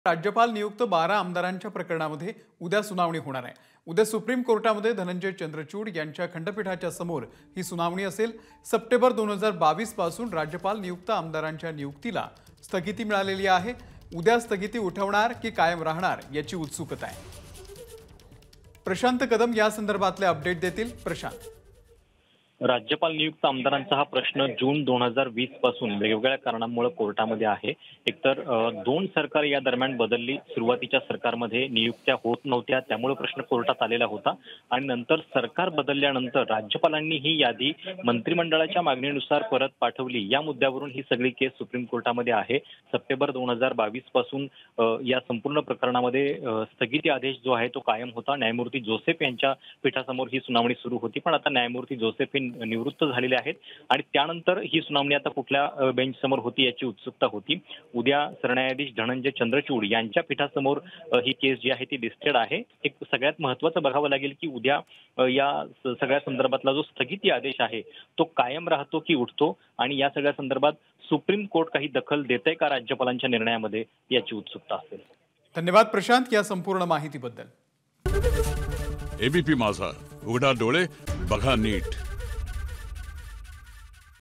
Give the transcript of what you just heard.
राज्यपाल नियुक्त 12 आमदारांच्या प्रकरणामध्ये उद्या सुनावणी होणार आहे। उद्या सुप्रीम कोर्टामध्ये धनंजय चंद्रचूड यांच्या खंडपीठाच्या समोर ही सुनावणी असेल। सप्टेंबर 2022 पासून राज्यपाल नियुक्त आमदारांच्या नियुक्तीला स्थगिती मिळालेली आहे। उद्या स्थगिती उठवणार की कायम राहणार याची उत्सुकता आहे। प्रशांत कदम या संदर्भातले अपडेट देतील। प्रशांत, राज्यपाल नियुक्त आमदारांचा हा प्रश्न जून 2020 पासून वेगवेगळ्या कारणांमुळे कोर्टामध्ये आहे। एकतर दोन सरकार या दरम्यान बदलली, सुरुवातीच्या सरकारमध्ये नियुक्त्या होत नव्हत्या, त्यामुळे प्रश्न कोर्टात आलेला होता आणि नंतर सरकार बदलल्यानंतर राज्यपालांनी ही यादी मंत्रिमंडळाच्या मागणीनुसार परत पाठवली। या मुद्द्यावरून ही सगळी केस सुप्रीम कोर्टामध्ये आहे। सप्टेंबर 2022 पासून या संपूर्ण प्रकरणामध्ये स्थगिती आदेश जो आहे तो कायम होता। न्यायमूर्ती जोसेफ यांच्या पीठासमोर ही सुनावणी सुरू होती, पण आता न्यायमूर्ती जोसेफ निवृत्त झालेले आहेत आणि त्यानंतर ही सुनावणी आता कुठल्या बेंच समोर होती याची उत्सुकता होती। उद्या सरन्यायाधीश धनंजय चंद्रचूड यांच्या पीठासमोर ही केस जी आहे ती लिस्टेड आहे। एक सगळ्यात महत्त्वाचं बघावं लागेल की उद्या या सगळ्या संदर्भातला जो स्थगिती आदेश आहे तो कायम राहतो की उठतो आणि या सगळ्या संदर्भात सुप्रीम कोर्ट काही दखल देते का राज्यपालांच्या निर्णयामध्ये याची उत्सुकता असेल। धन्यवाद प्रशांत या संपूर्ण माहितीबद्दल। एबीपी माझा, उघडा डोळे बघा नीट।